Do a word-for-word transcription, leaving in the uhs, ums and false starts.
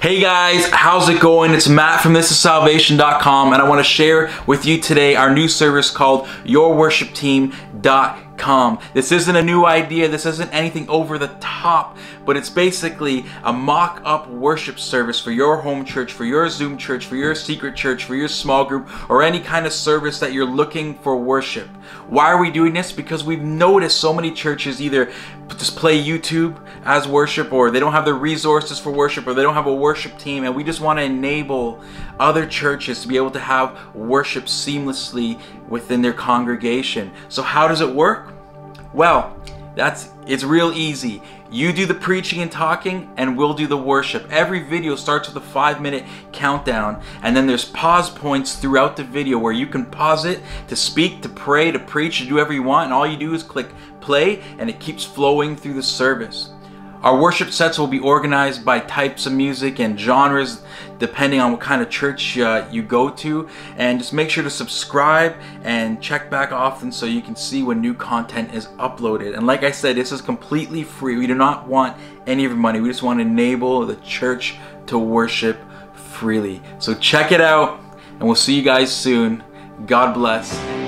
Hey guys, how's it going? It's Matt from this is salvation dot com, and I want to share with you today our new service called your worship team dot com. This isn't a new idea, this isn't anything over the top, but it's basically a mock-up worship service for your home church, for your Zoom church, for your secret church, for your small group, or any kind of service that you're looking for worship. Why are we doing this? Because we've noticed so many churches either just play YouTube as worship, or they don't have the resources for worship, or they don't have a worship team, and we just want to enable other churches to be able to have worship seamlessly within their congregation. So how does it work? Well, that's it's real easy. You do the preaching and talking, and we'll do the worship. Every video starts with a five minute countdown, and then there's pause points throughout the video where you can pause it to speak, to pray, to preach, to do whatever you want, and all you do is click play, and it keeps flowing through the service. Our worship sets will be organized by types of music and genres depending on what kind of church uh, you go to, and just make sure to subscribe and check back often so you can see when new content is uploaded. And like I said, this is completely free. We do not want any of your money. We just want to enable the church to worship freely. So check it out, and we'll see you guys soon. God bless.